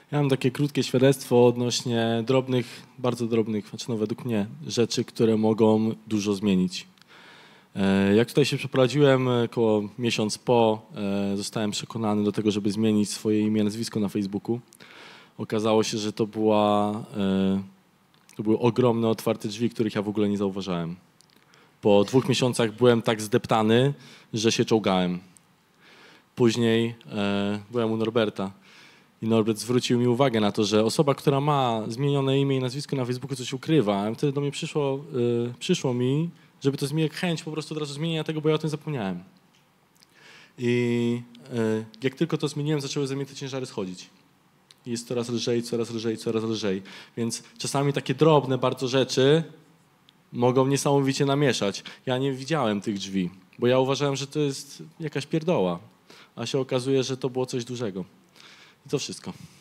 Ja mam takie krótkie świadectwo odnośnie drobnych, bardzo drobnych, znaczy no według mnie, rzeczy, które mogą dużo zmienić. Jak tutaj się przeprowadziłem, około miesiąc po, zostałem przekonany do tego, żeby zmienić swoje imię i nazwisko na Facebooku. Okazało się, że to były ogromne, otwarte drzwi, których ja w ogóle nie zauważałem. Po 2 miesiącach byłem tak zdeptany, że się czołgałem. Później byłem u Norberta i Norbert zwrócił mi uwagę na to, że osoba, która ma zmienione imię i nazwisko na Facebooku, coś ukrywa. A wtedy do mnie przyszło mi, żeby to zmienić, chęć po prostu od razu zmienienia tego, bo ja o tym zapomniałem. I jak tylko to zmieniłem, zaczęły ze mnie te ciężary schodzić. Jest coraz lżej, coraz lżej, coraz lżej. Więc czasami takie drobne bardzo rzeczy mogą niesamowicie namieszać. Ja nie widziałem tych drzwi, bo ja uważałem, że to jest jakaś pierdoła, a się okazuje, że to było coś dużego. I to wszystko.